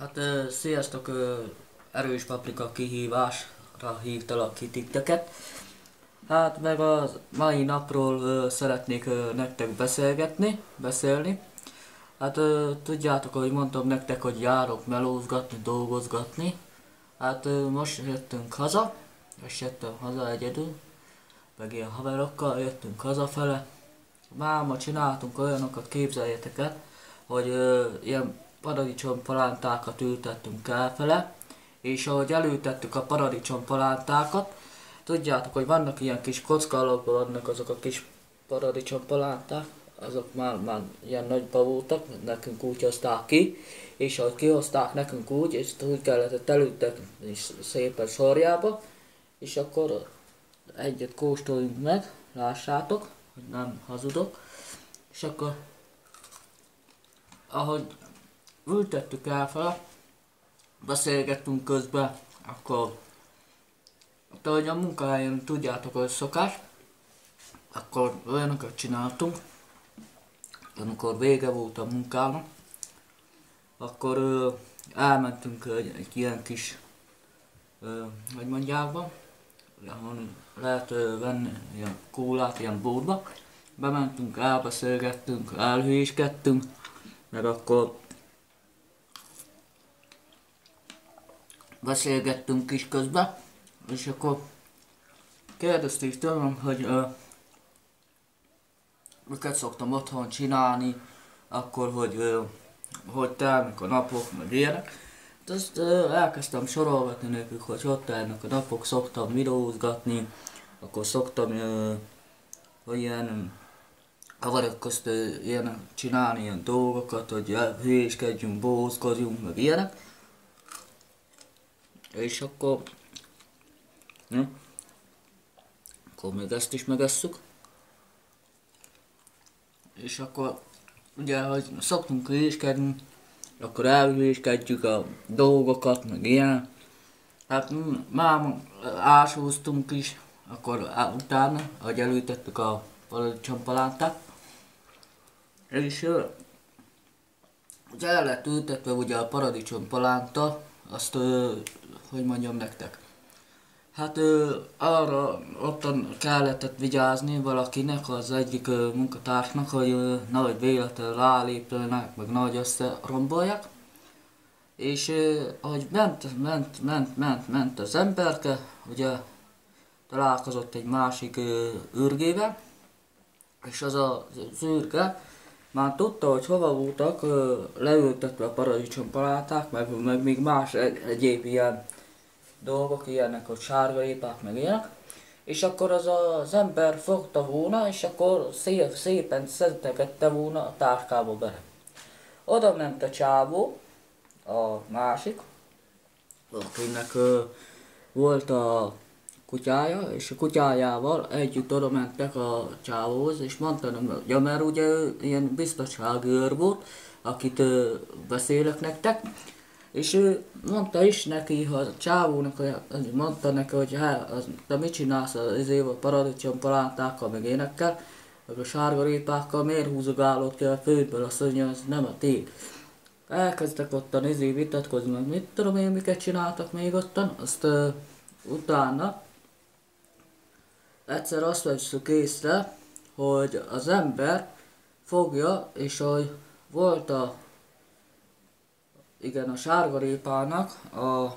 Sziasztok, erős paprika kihívásra hívtalak ki titeket. Meg a mai napról szeretnék nektek beszélni. Tudjátok, ahogy mondtam nektek, hogy járok melózgatni, dolgozgatni. Most jöttem haza egyedül, meg ilyen haverokkal jöttünk hazafele. Máma csináltunk olyanokat, képzeljétek el, hogy ilyen paradicsompalántákat ültettünk elfele, és ahogy elültettük a paradicsompalántákat, tudjátok, hogy vannak ilyen kis kocka alakban vannak azok a kis paradicsompalánták, azok már ilyen nagyba voltak, nekünk úgy hozták ki, és ahogy kihozták nekünk úgy, és úgy kellett elültetni szépen sorjába, és akkor egyet kóstoljunk meg, lássátok, hogy nem hazudok, és akkor ahogy ültettük elfele, beszélgettünk közben, akkor ahogy a munkahelyen tudjátok, hogy szokás, akkor olyanokat csináltunk, amikor vége volt a munkának, akkor elmentünk egy ilyen kis, hogy mondják be, lehet venni ilyen kólát, ilyen boltba, bementünk, elbeszélgettünk, elhülyéskedtünk, meg akkor beszélgettünk is közben, és akkor kérdezték tőlem, hogy miket szoktam otthon csinálni, akkor hogy telnek a napok, meg ilyenek. Azt elkezdtem sorolgatni nekük, hogy hogy telnek a napok, szoktam videózgatni, akkor szoktam hogy ilyen haverok közt ilyen csinálni ilyen dolgokat, hogy hülyéskedjünk, bózkodjunk, meg ilyenek. És akkor még ezt is megesszük. És akkor ugye, hogy szoktunk hülyéskedni, akkor elhülyéskedjük a dolgokat, meg ilyen. Már ásóztunk is, akkor utána, ahogy elültettük a paradicsompalántát. És ugye el lett ültetve ugye a paradicsompalánta, azt hogy mondjam nektek. Arra ottan kellett vigyázni valakinek, az egyik munkatársnak, hogy nagy véletlenül rálépülnek, meg nagy összerombolják. És ahogy ment az emberke, ugye találkozott egy másik űrgével, és az űrge már tudta, hogy hova voltak leültetve a paradicsompalánták, meg még más egyéb ilyen dolgok, ilyenek, hogy sárgarépák, meg ilyenek. És akkor az ember fogta volna, és akkor szépen szentegette volna a táskába bele. Oda ment a csávó, a másik, akinek volt a kutyája, és a kutyájával együtt oda mentek a csávóhoz, és mondta nem, ja, mert ugye ilyen biztonsági őr volt, akit beszélek nektek, és ő mondta is neki, ha a csávónak mondta neki, hogy te mit csinálsz a paradicsompalántákkal, meg énekkel, meg a sárgarépákkal, miért húzogálod ki a földből, azt mondja, ez nem a tiéd. Elkezdtek ottan vitatkozni, meg mit tudom én, miket csináltak még ottan, azt utána egyszer azt vettük észre, hogy az ember fogja, és hogy volt a sárgarépának a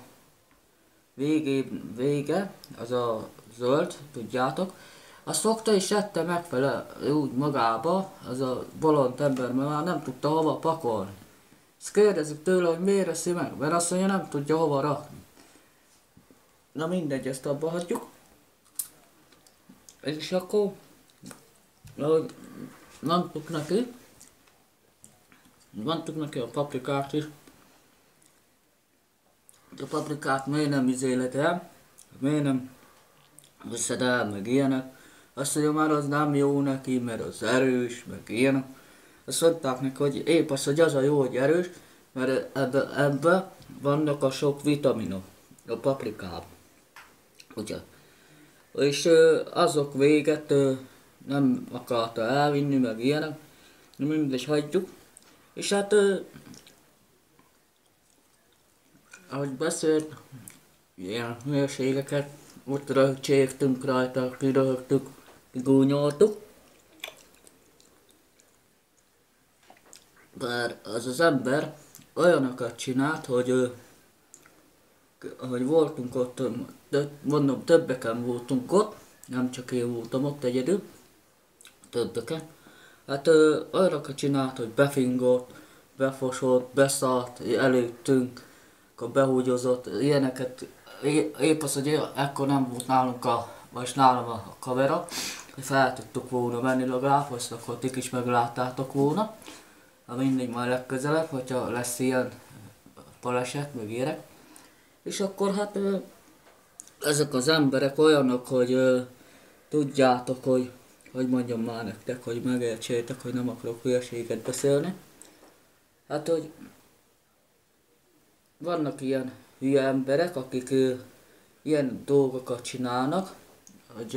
vége, az a zöld, tudjátok, azt fogta és ette megfele úgy magába, az a bolond ember, mert már nem tudta hova pakolni. Ezt kérdezik tőle, hogy miért eszi meg, mert azt mondja, nem tudja hova rakni. Na mindegy, ezt abba hagyjuk. És akkor, ahogy mondtuk neki a paprikát is. A paprikát miért nem izéled el, miért nem veszed el, meg ilyenek. Azt mondja, már az nem jó neki, mert az erős, meg ilyenek. Azt mondták neki, hogy épp az, hogy az a jó, hogy erős, mert ebbe vannak a sok vitaminok, a paprikában. Ugye? És azok véget nem akarta elvinni, meg ilyenek. Mindegy, hagyjuk. És ahogy beszélt, ilyen hülyeségeket, ott röhögcsértünk rajta, kiröhögtük, kigúnyoltuk. Bár az az ember olyanokat csinált, hogy voltunk ott, mondom, többeken voltunk ott, nem csak én voltam ott egyedül, többeken. Hát olyanokat csinált, hogy befingolt, befosott, beszart előttünk, akkor behúgyozott, ilyeneket. Épp az, hogy ekkor nem volt nálunk vagyis nálam a kamera, hogy fel tudtuk volna menni legalább, azt akkor ti is megláttátok volna. Ha mindig majd legközelebb, hogyha lesz ilyen baleset, meg ilyenek. És akkor hát ezek az emberek olyanok, hogy tudjátok, hogy mondjam már nektek, hogy megértsétek, hogy nem akarok hülyeséget beszélni. Hát, hogy vannak ilyen hülye emberek, akik ilyen dolgokat csinálnak, hogy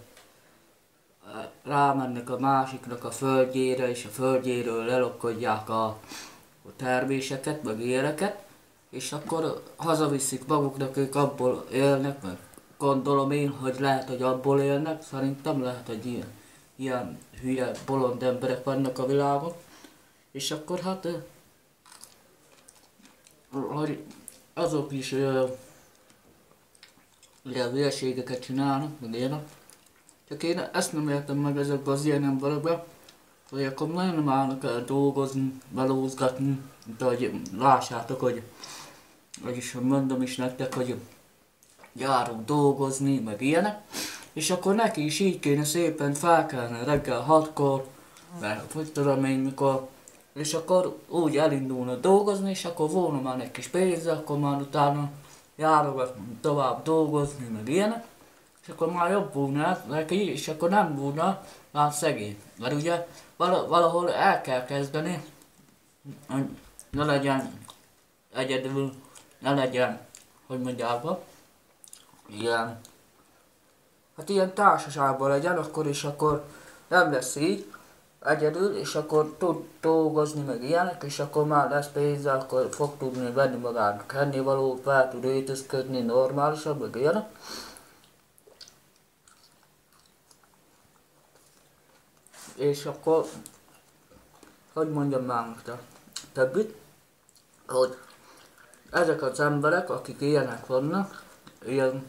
rámennek a másiknak a földjére, és a földjéről lelopkodják a terméseket, meg ilyeneket, és akkor hazaviszik maguknak, ők abból élnek, meg gondolom én, hogy lehet, hogy abból élnek, szerintem lehet, hogy ilyen hülye, bolond emberek vannak a világon, és akkor hát, hogy azok is ilyen hülyeségeket csinálnak, meg ilyenek. Csak én ezt nem értem meg ezekben az ilyen emberekben, hogy akkor nem állnak el dolgozni, melózgatni, de hogy lássátok, vagyis mondom is nektek, hogy járunk dolgozni, meg ilyenek, és akkor neki is így kéne szépen felkelni reggel 6-kor, mert hogy tudom én mikor, és akkor úgy elindulna dolgozni, és akkor volna már egy kis pénze, akkor már utána járogat tovább dolgozni, meg ilyenek, és akkor már jobb volna neki, és akkor nem volna már szegény. Mert ugye valahol el kell kezdeni, hogy ne legyen egyedül, ne legyen, hogy mondják, ilyen, hát ilyen társaságban legyen, akkor is akkor nem lesz így egyedül, és akkor tud dolgozni meg ilyenek, és akkor már lesz pénze, akkor fog tudni venni magának ennivalót, fel tud öltözködni normálisabb, meg ilyenek. És akkor, hogy mondjam már most a többit, hogy ezek az emberek, akik ilyenek vannak, ilyen,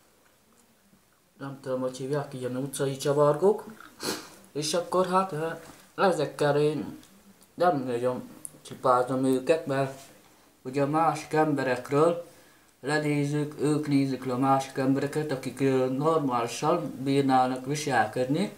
nem tudom, hogy hívják, ilyen utcai csavargók, és akkor hát ezekkel én nem nagyon csipázom őket, mert ugye a másik emberekről lenézzük, ők nézik le a másik embereket, akik normálisan bírnának viselkedni,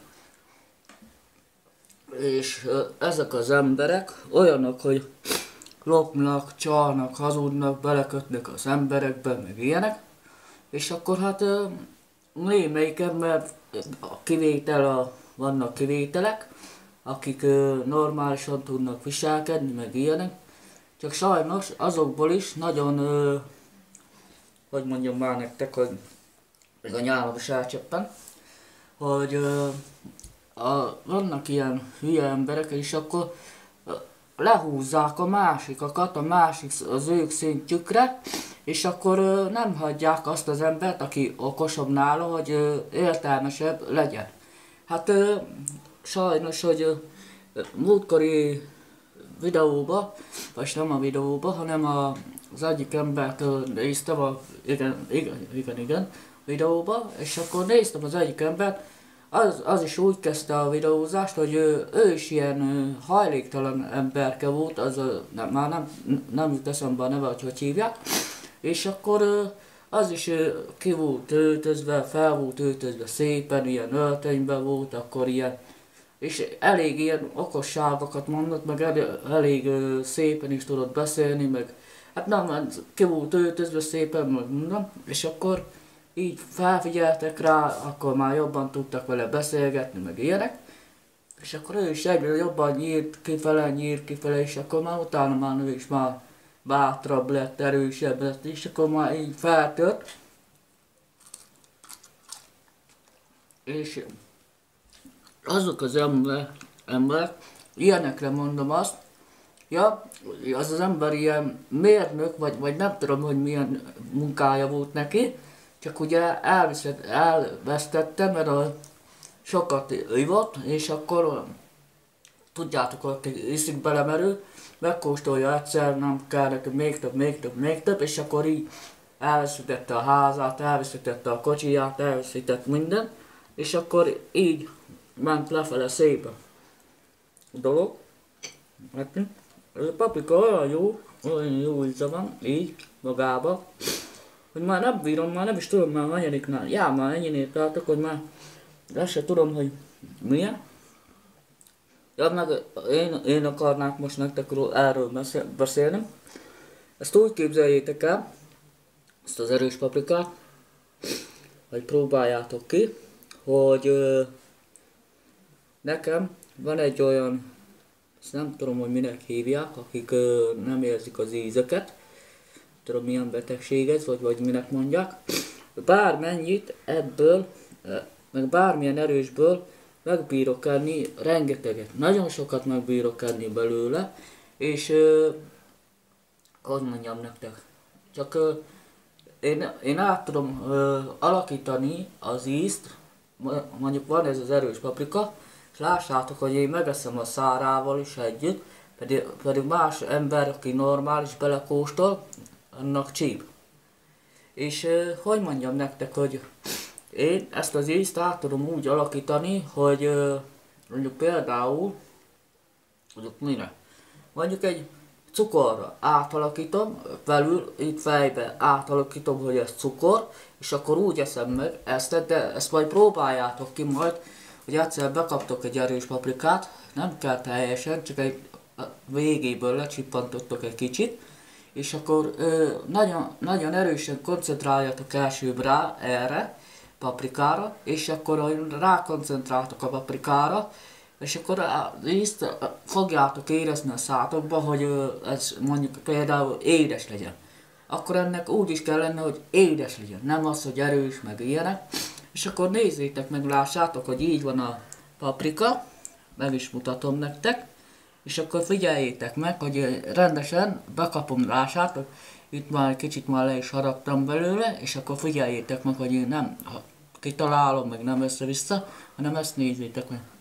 és ezek az emberek olyanok, hogy lopnak, csalnak, hazudnak, belekötnek az emberekbe, meg ilyenek, és akkor hát némelyiken, mert vannak kivételek, akik normálisan tudnak viselkedni, meg ilyenek, csak sajnos azokból is nagyon, hogy mondjam már nektek, hogy még a nyálom is elcseppen, hogy vannak ilyen hülye emberek, és akkor lehúzzák a másikakat, az ők szintjükre, és akkor nem hagyják azt az embert, aki okosabb nála, hogy értelmesebb legyen. Hát sajnos, hogy múltkori videóba, vagy nem a videóba, hanem az egyik embertől néztem igen, videóba, és akkor néztem az egyik embert, az is úgy kezdte a videózást, hogy ő is ilyen hajléktalan emberke volt, már nem jut eszembe a neve, hogy hívják, és akkor az is ki volt öltözve, fel volt öltözve szépen, ilyen öltönyben volt, akkor ilyen, és elég ilyen okosságokat mondott, meg elég szépen is tudott beszélni, meg hát nem, ki volt öltözve szépen, meg mondom, és akkor így felfigyeltek rá, akkor már jobban tudtak vele beszélgetni, meg ilyenek, és akkor ő is egyre jobban nyírt kifele, és akkor már utána már ő is már bátrabb lett, erősebb lett, és akkor már így feltört. És azok az emberek, ilyenekre mondom azt, Ja, az ember ilyen mérnök, vagy nem tudom, hogy milyen munkája volt neki, csak ugye elvesztette, mert sokat ivott, és akkor tudjátok, hogy iszik belemerül, megkóstolja egyszer, nem kell neki még több, még több, még több, és akkor így elveszítette a házát, elveszítette a kocsiját, elveszített minden, és akkor így ment lefele szépen a dolog. Hát, ez a paprika olyan jó íze van, így, magába, hogy már nem bírom, már nem is tudom, már hanyadiknál, már ennyinél tartok, hogy már azt se tudom, hogy milyen. Ja, meg én akarnák most nektek erről beszélni. Ezt úgy képzeljétek el, ezt az erős paprikát, hogy próbáljátok ki, hogy nekem van egy olyan, ezt nem tudom, hogy minek hívják, akik nem érzik az ízeket, tudom milyen betegség ez, vagy minek mondják. Bármennyit ebből, meg bármilyen erősből megbírok enni rengeteget. Nagyon sokat megbírok enni belőle, és hogy mondjam nektek, csak én át tudom alakítani az ízt, mondjuk van ez az erős paprika, és lássátok, hogy én megeszem a szárával is együtt, pedig más ember, aki normális belekóstol, annak csíp. És hogy mondjam nektek, hogy én ezt az ízt át tudom úgy alakítani, hogy mondjuk például, mondjuk mire? Mondjuk egy cukorra átalakítom, belül, itt fejbe átalakítom, hogy ez cukor, és akkor úgy eszem meg ezt, de ezt majd próbáljátok ki majd, hogy egyszer bekaptok egy erős paprikát, nem kell teljesen, csak egy végéből lecsippantottok egy kicsit, és akkor nagyon, nagyon erősen koncentráljatok elsőbb rá erre, paprikára, és akkor rákoncentráltok a paprikára, és akkor ízt fogjátok érezni a szátokba, hogy ez mondjuk például édes legyen. Akkor ennek úgy is kell lenni, hogy édes legyen, nem az, hogy erős, meg ilyenek. És akkor nézzétek meg, lássátok, hogy így van a paprika, meg is mutatom nektek, és akkor figyeljétek meg, hogy rendesen bekapom, lássátok, itt már egy kicsit már le is haraptam belőle, és akkor figyeljétek meg, hogy én nem kitalálom, meg nem össze-vissza, hanem ezt nézzétek meg.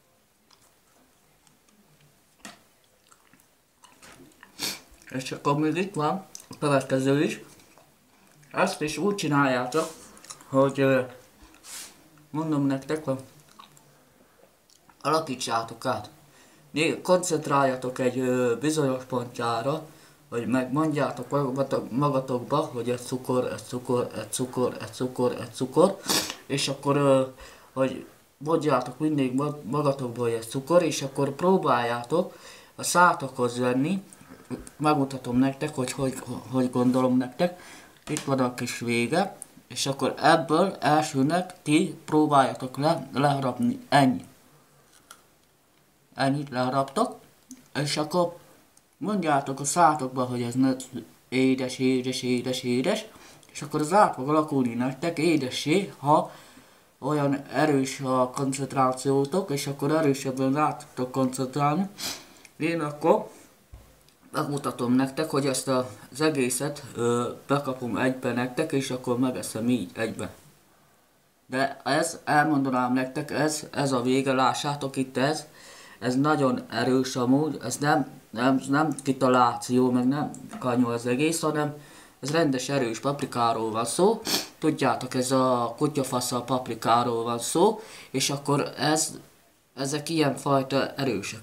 És akkor még itt van a következő is. Ezt is úgy csináljátok, hogy mondom nektek, hogy alakítsátok át. Koncentráljatok egy bizonyos pontjára, hogy megmondjátok magatokba, hogy ez cukor, ez cukor, ez cukor, ez cukor, ez cukor, és akkor, hogy mondjátok mindig magatokba, hogy ez cukor, és akkor próbáljátok a szátokhoz venni, megmutatom nektek, hogy gondolom nektek, itt van a kis vége, és akkor ebből elsőnek ti próbáljatok leharapni ennyit. Ennyit leharaptok, és akkor mondjátok a szátokba, hogy ez édes, édes, édes, édes, és akkor az át fog alakulni nektek édessé, ha olyan erős a koncentrációtok, és akkor erősebben rá tudtok koncentrálni. Én akkor megmutatom nektek, hogy ezt az egészet bekapom egybe nektek, és akkor megeszem így egybe. De ez, elmondanám nektek, ez a vége, lássátok itt ez nagyon erős amúgy, ez nem kitaláció, meg nem kanyó az egész, hanem ez rendes erős paprikáról van szó. Tudjátok, ez a kutyafasza paprikáról van szó, és akkor ezek ilyen fajta erősek.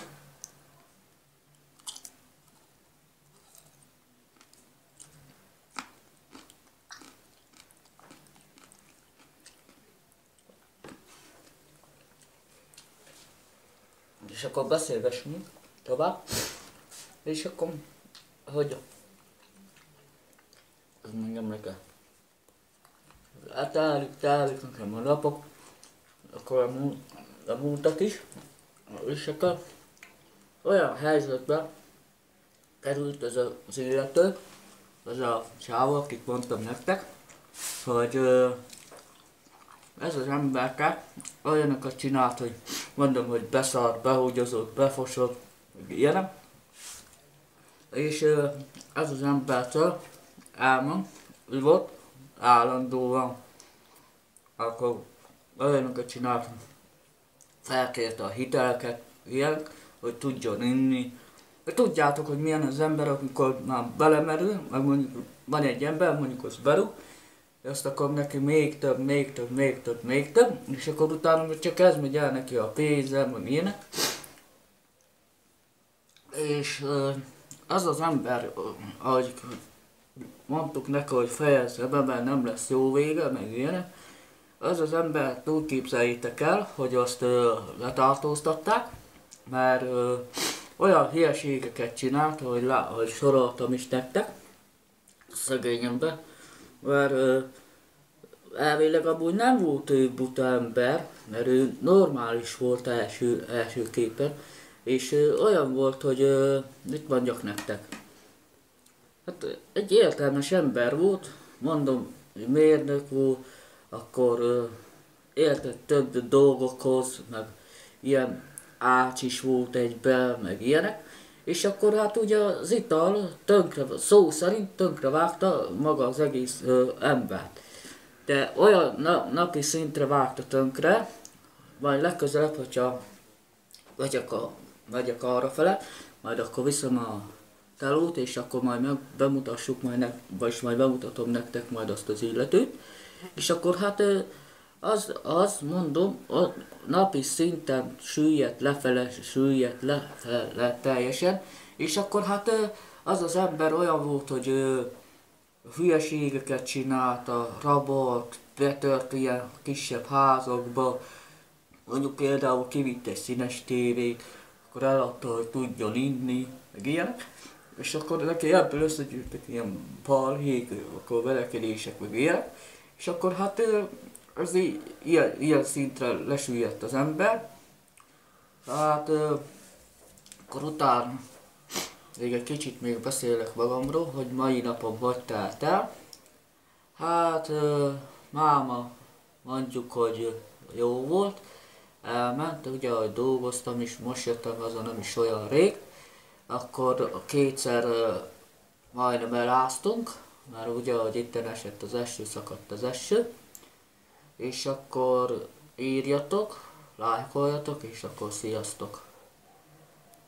És akkor beszélgessünk tovább, és akkor, hogy mondjam nekem, telik nekem a napok, akkor a múltak is, és akkor olyan helyzetbe került ez az illető, az a csávó, akit mondtam nektek, hogy ez az emberke olyanokat csinált, hogy mondom, hogy beszart, behúgyozott, befosott, ilyenek. És ez az embertől elmondott állandóan, akkor olyanokat csinált, felkérte a hiteleket, ilyen, hogy tudjon inni. De tudjátok, hogy milyen az ember, amikor már belemerül, meg mondjuk van egy ember, mondjuk az berúg, azt akkor neki még több, még több, még több, még több, és akkor utána csak ez megy el neki a pénzem, meg ilyenek. És az az ember, ahogy mondtuk neki, hogy fejezze be, mert nem lesz jó vége, meg ilyenek, az az ember úgy képzeljétek el, hogy azt letartóztatták, mert olyan hülyeségeket csinált, hogy soroltam is nektek, szegény ember, mert elvileg amúgy nem volt ő buta ember, mert ő normális volt első képen, és olyan volt, hogy mit mondjak nektek. Hát egy értelmes ember volt, mondom, mérnök volt, akkor értett több dolgokhoz, meg ilyen ács is volt egyben, meg ilyenek, és akkor hát ugye az ital tönkre, szó szerint tönkre vágta maga az egész embert. De olyan napi szintre vágta tönkre, majd legközelebb, hogyha megyek arra fele, majd akkor viszem a telót, és akkor majd bemutassuk vagyis majd bemutatom nektek majd azt az illetőt. És akkor hát az mondom, a napi szinten süllyedt lefele teljesen, és akkor hát az az ember olyan volt, hogy hülyeségeket csinálta, rabolt, betört ilyen kisebb házakba, mondjuk például kivitt egy színes tévét, akkor eladta, hogy tudjon inni, meg ilyenek, és akkor neki ebből összegyűjtek ilyen balhék, akkor verekedések, meg ilyenek, és akkor hát ez ilyen szintre lesüllyedt az ember, hát akkor utána még egy kicsit még beszélek magamról, hogy mai napon hogy telt el. Hát máma mondjuk, hogy jó volt, elment, ugye ahogy dolgoztam is, most jöttem haza nem is olyan rég, akkor kétszer majdnem eláztunk, mert ugye ahogy itten esett az eső, szakadt az eső, és akkor írjatok, lájkoljatok, és akkor sziasztok!